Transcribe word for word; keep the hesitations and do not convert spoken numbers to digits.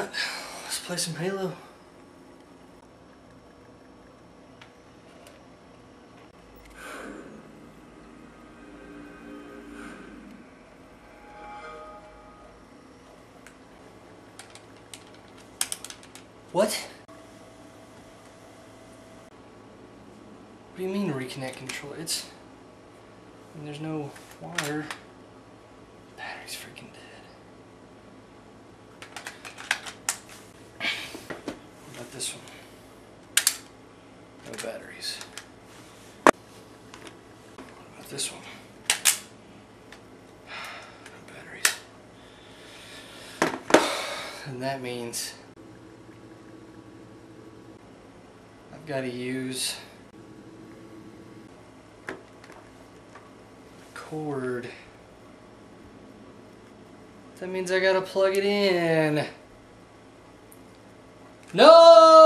not? Let's play some Halo. What? What do you mean reconnect control? It's... I mean, there's no wire. Battery's freaking dead. What about this one? No batteries. What about this one? No batteries. And that means I've got to use cord. That means I gotta plug it in. No!